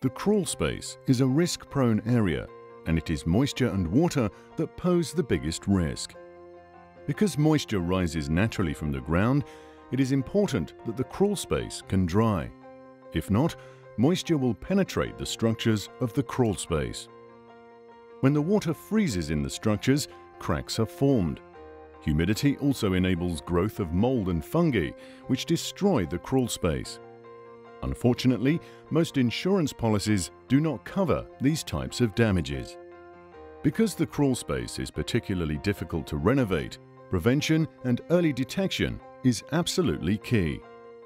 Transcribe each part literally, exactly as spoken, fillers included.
The crawl space is a risk-prone area, and it is moisture and water that pose the biggest risk. Because moisture rises naturally from the ground, it is important that the crawl space can dry. If not, moisture will penetrate the structures of the crawl space. When the water freezes in the structures, cracks are formed. Humidity also enables growth of mold and fungi, which destroy the crawl space. Unfortunately, most insurance policies do not cover these types of damages. Because the crawl space is particularly difficult to renovate, prevention and early detection is absolutely key.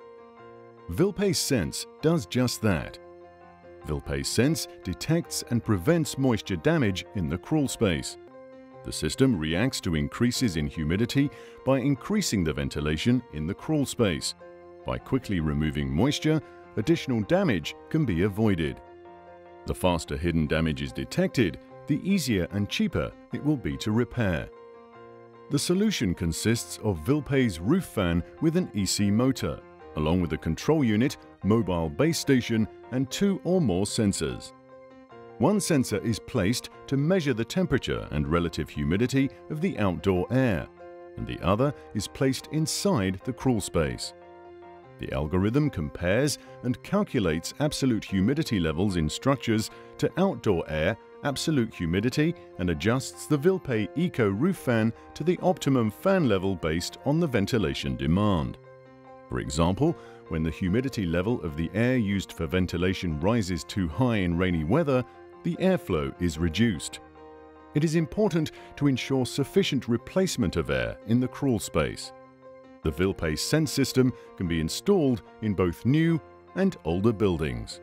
VILPE Sense does just that. VILPE Sense detects and prevents moisture damage in the crawl space. The system reacts to increases in humidity by increasing the ventilation in the crawl space. By quickly removing moisture, additional damage can be avoided. The faster hidden damage is detected, the easier and cheaper it will be to repair. The solution consists of VILPE's roof fan with an E C motor, along with a control unit, mobile base station, and two or more sensors. One sensor is placed to measure the temperature and relative humidity of the outdoor air, and the other is placed inside the crawl space. The algorithm compares and calculates absolute humidity levels in structures to outdoor air absolute humidity and adjusts the VILPE Eco roof fan to the optimum fan level based on the ventilation demand. For example, when the humidity level of the air used for ventilation rises too high in rainy weather, the airflow is reduced. It is important to ensure sufficient replacement of air in the crawl space. The VILPE Sense system can be installed in both new and older buildings.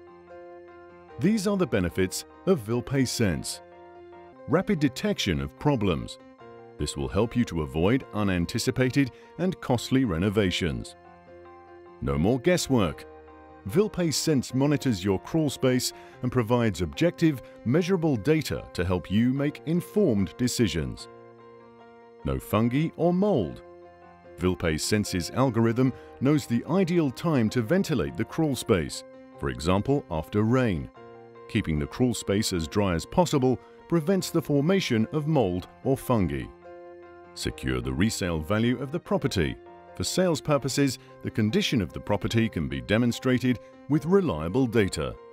These are the benefits of VILPE Sense. Rapid detection of problems. This will help you to avoid unanticipated and costly renovations. No more guesswork. VILPE Sense monitors your crawl space and provides objective, measurable data to help you make informed decisions. No fungi or mold. VILPE Sense's algorithm knows the ideal time to ventilate the crawl space, for example after rain. Keeping the crawl space as dry as possible prevents the formation of mold or fungi. Secure the resale value of the property. For sales purposes, the condition of the property can be demonstrated with reliable data.